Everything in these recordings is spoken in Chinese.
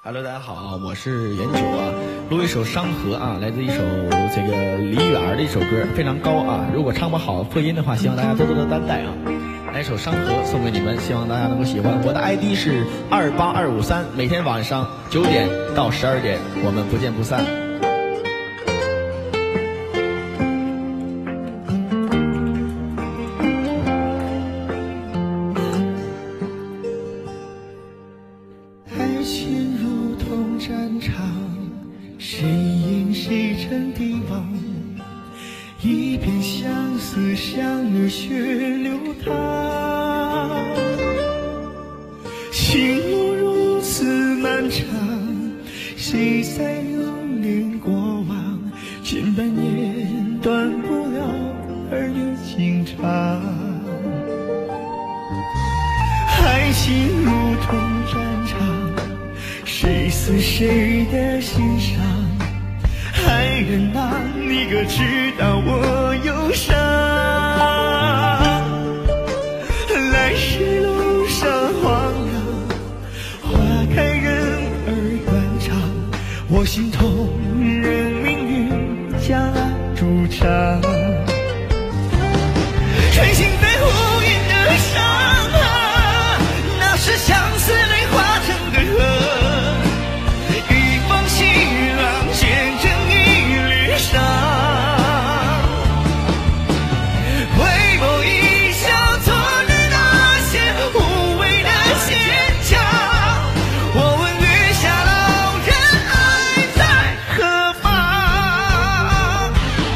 Hello， 大家好，我是严九啊，录一首《山河》啊，来自一首这个李远的一首歌，非常高啊。如果唱不好破音的话，希望大家多多的担待啊。来一首《山河》送给你们，希望大家能够喜欢。我的 ID 是28253，每天晚上9点到12点，我们不见不散。 爱情如同战场，谁赢谁成帝王，一片相思向热血流淌。情路如此漫长，谁在留恋过往？千百年断不了儿女情长。爱情如同战场，谁死谁的心上？爱人啊，你可知道我忧伤？来时路上荒凉，花开人儿断肠，我心痛任命运将爱筑长。穿行在无垠的上，是相思泪化成的河，一方细浪剪成一缕伤。回眸一笑，昨日那些无谓的牵强。我问月下老人，爱在何方？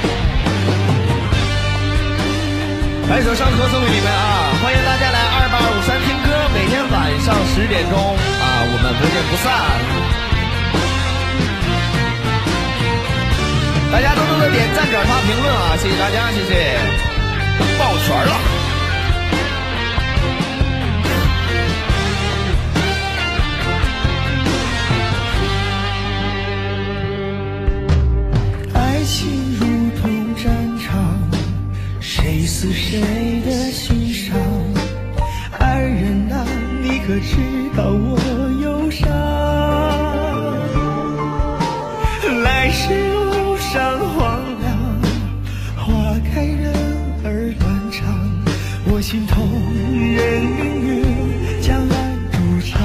来一首《山河》送给你们啊！欢迎大家来28253听歌。每天晚上10点钟啊，我们不见不散。大家多多的点赞、转发、评论啊，谢谢大家，谢谢，抱拳了。 爱情如同战场，谁死谁的心伤？爱人啊，你可知道我忧伤？来时路上荒凉，花开人儿断肠，我心痛任命运将爱筑长。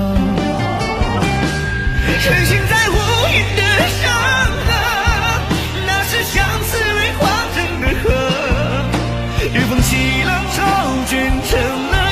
穿行在无垠的上，那是相思泪化成的河，一风细浪潮卷成了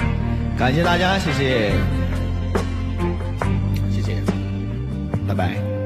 感谢大家，谢谢，谢谢，拜拜。